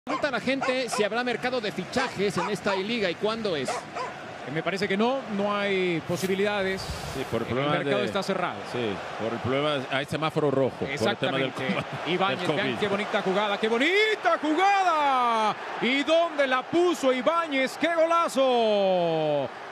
Pregunta a la gente si habrá mercado de fichajes en esta liga y cuándo es. Me parece que no hay posibilidades. Sí, por el El problema mercado está cerrado. Sí, por el problema hay semáforo rojo. Exactamente. Por el tema Ibáñez, del vean COVID. qué bonita jugada, qué bonita jugada. ¿Y dónde la puso Ibáñez? ¡Qué golazo!